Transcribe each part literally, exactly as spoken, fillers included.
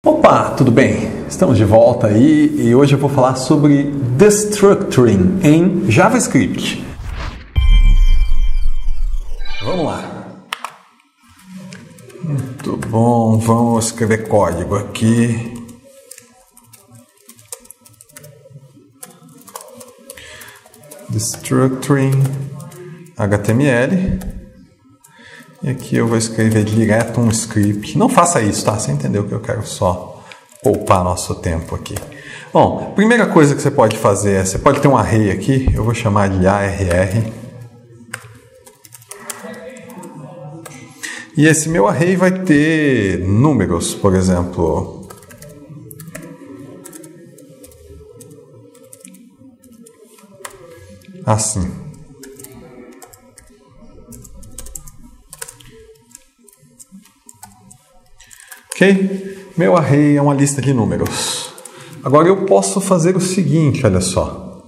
Opa, tudo bem? Estamos de volta aí e hoje eu vou falar sobre destructuring em JavaScript. Vamos lá. Muito bom, vamos escrever código aqui. Destructuring H T M L. E aqui eu vou escrever direto um script. Não faça isso, tá? Você entendeu que eu quero só poupar nosso tempo aqui. Bom, primeira coisa que você pode fazer é, você pode ter um array aqui, eu vou chamar de arr. E esse meu array vai ter números, por exemplo. Assim. Ok? Meu array é uma lista de números. Agora eu posso fazer o seguinte, olha só.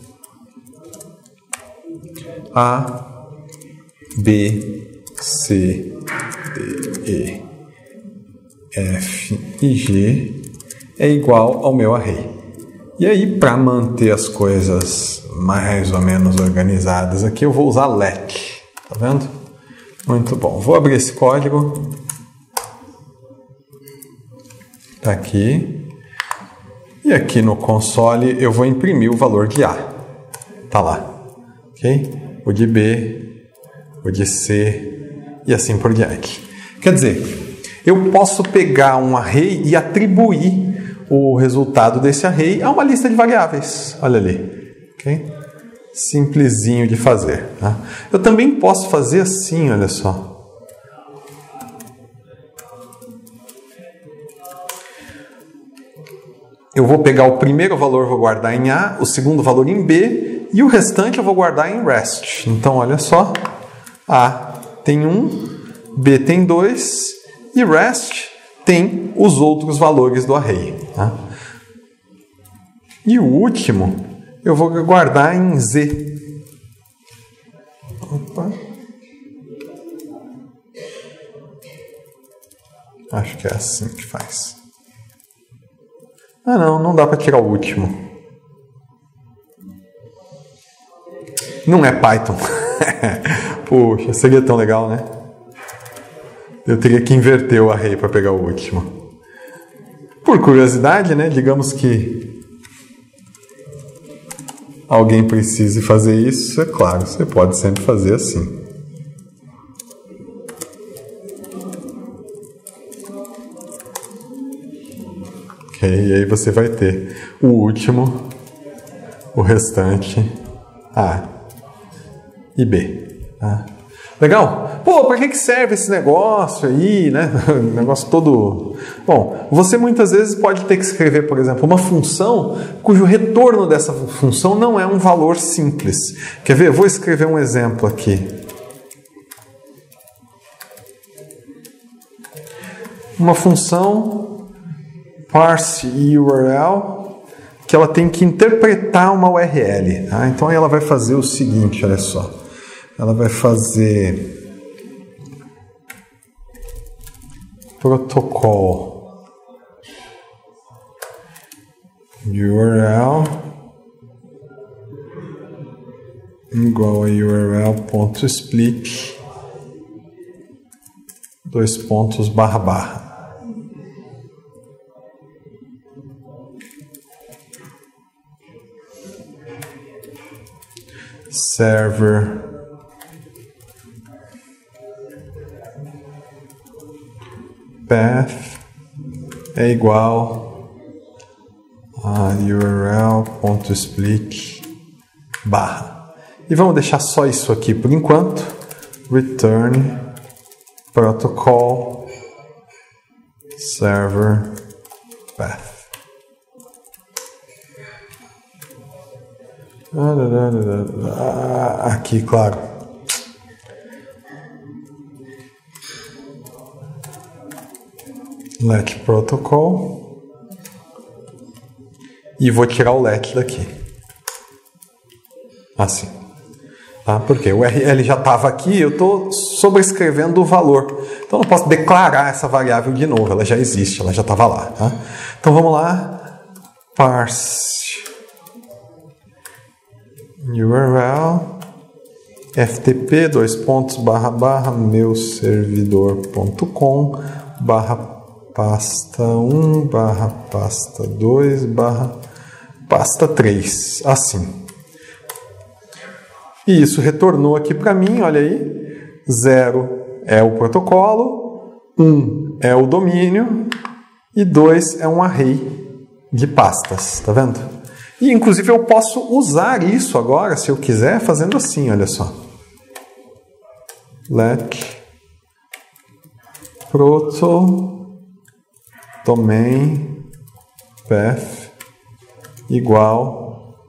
A, B, C, D, E, F e G é igual ao meu array. E aí, para manter as coisas mais ou menos organizadas aqui, eu vou usar let. Tá vendo? Muito bom. Vou abrir esse código. Tá aqui. E aqui no console eu vou imprimir o valor de A. Tá lá. Ok? O de B, o de C e assim por diante. Quer dizer, eu posso pegar um array e atribuir o resultado desse array a uma lista de variáveis. Olha ali. Ok? Simplesinho de fazer. Tá? Eu também posso fazer assim, olha só. Eu vou pegar o primeiro valor, vou guardar em A, o segundo valor em B e o restante eu vou guardar em rest. Então, olha só, A tem um, B tem dois e rest tem os outros valores do array. Tá? E o último eu vou guardar em Z. Opa. Acho que é assim que faz. Ah, não, não dá para tirar o último. Não é Python. Poxa, seria tão legal, né? Eu teria que inverter o array para pegar o último. Por curiosidade, né? Digamos que alguém precise fazer isso, é claro, você pode sempre fazer assim. E aí você vai ter o último, o restante, A e B. Tá? Legal? Pô, para que que serve esse negócio aí, né? O negócio todo... Bom, você muitas vezes pode ter que escrever, por exemplo, uma função cujo retorno dessa função não é um valor simples. Quer ver? Eu vou escrever um exemplo aqui. Uma função... parse U R L, que ela tem que interpretar uma U R L. Tá? Então ela vai fazer o seguinte, olha só. Ela vai fazer protocol U R L igual a U R L.split dois pontos barra barra. Server path é igual a U R L.split barra. E vamos deixar só isso aqui por enquanto. Return protocol server path. Aqui, claro. Let protocol. E vou tirar o let daqui. Assim. Tá? Porque o U R L já estava aqui, eu estou sobrescrevendo o valor. Então eu não posso declarar essa variável de novo, ela já existe, ela já estava lá. Tá? Então vamos lá, parse U R L, F T P, dois pontos, barra, barra, meu servidor ponto com, barra, pasta um, barra, pasta dois, barra, pasta três, assim. E isso retornou aqui para mim, olha aí, zero é o protocolo, um é o domínio e dois é um array de pastas, tá vendo? E inclusive eu posso usar isso agora, se eu quiser, fazendo assim, olha só. Let proto domain path igual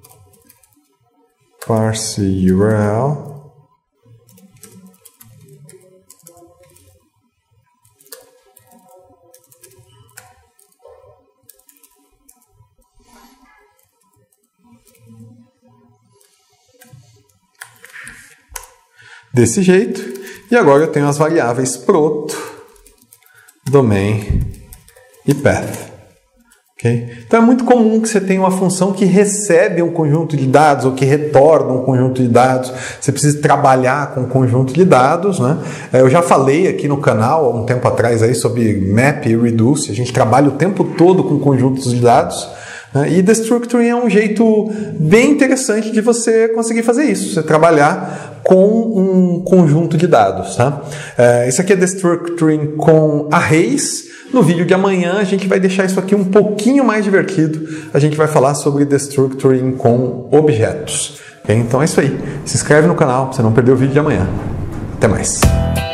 parse U R L desse jeito, e agora eu tenho as variáveis proto, domain e path. Okay? Então é muito comum que você tenha uma função que recebe um conjunto de dados ou que retorna um conjunto de dados. Você precisa trabalhar com um conjunto de dados, né? Eu já falei aqui no canal há um tempo atrás aí sobre map e reduce. A gente trabalha o tempo todo com conjuntos de dados. Né? E destructuring é um jeito bem interessante de você conseguir fazer isso. Você trabalhar com um conjunto de dados. Tá? É, isso aqui é destructuring com arrays. No vídeo de amanhã a gente vai deixar isso aqui um pouquinho mais divertido. A gente vai falar sobre destructuring com objetos. Okay? Então é isso aí. Se inscreve no canal para você não perder o vídeo de amanhã. Até mais.